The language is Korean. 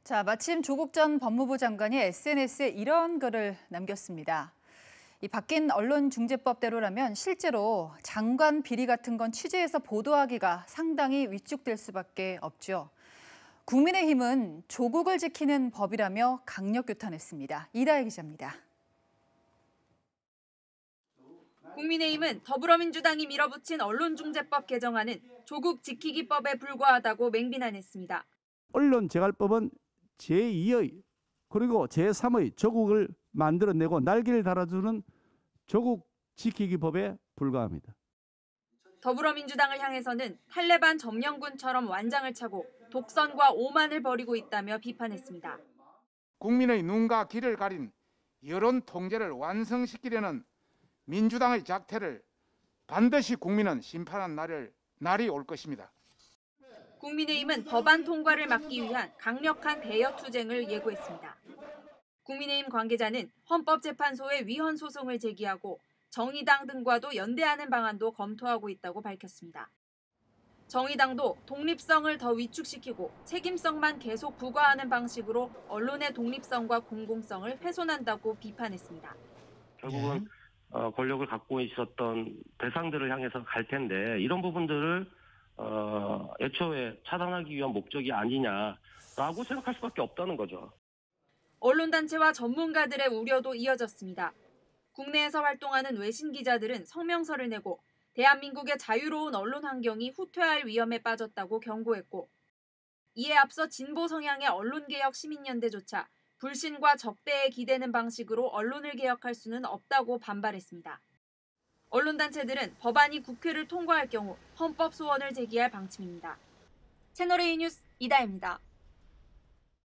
자, 마침 조국 전 법무부 장관이 SNS에 이런 글을 남겼습니다. 이 바뀐 언론중재법대로라면 실제로 장관 비리 같은 건 취재해서 보도하기가 상당히 위축될 수밖에 없죠. 국민의힘은 조국을 지키는 법이라며 강력 규탄했습니다. 이다혜 기자입니다. 국민의힘은 더불어민주당이 밀어붙인 언론중재법 개정안은 조국 지키기법에 불과하다고 맹비난했습니다. 언론재갈법은 제2의 그리고 제3의 조국을 만들어내고 날개를 달아주는 조국 지키기 법에 불과합니다. 더불어민주당을 향해서는 탈레반 점령군처럼 완장을 차고 독선과 오만을 벌이고 있다며 비판했습니다. 국민의 눈과 귀를 가린 여론 통제를 완성시키려는 민주당의 작태를 반드시 국민은 심판한 날이 올 것입니다. 국민의힘은 법안 통과를 막기 위한 강력한 대여 투쟁을 예고했습니다. 국민의힘 관계자는 헌법재판소에 위헌 소송을 제기하고 정의당 등과도 연대하는 방안도 검토하고 있다고 밝혔습니다. 정의당도 독립성을 더 위축시키고 책임성만 계속 부과하는 방식으로 언론의 독립성과 공공성을 훼손한다고 비판했습니다. 결국은 권력을 갖고 있었던 대상들을 향해서 갈 텐데 이런 부분들을 애초에 차단하기 위한 목적이 아니냐라고 생각할 수밖에 없다는 거죠. 언론단체와 전문가들의 우려도 이어졌습니다. 국내에서 활동하는 외신 기자들은 성명서를 내고 대한민국의 자유로운 언론 환경이 후퇴할 위험에 빠졌다고 경고했고, 이에 앞서 진보 성향의 언론개혁 시민연대조차 불신과 적대에 기대는 방식으로 언론을 개혁할 수는 없다고 반발했습니다. 언론단체들은 법안이 국회를 통과할 경우 헌법 소원을 제기할 방침입니다. 채널A 뉴스 이다혜입니다.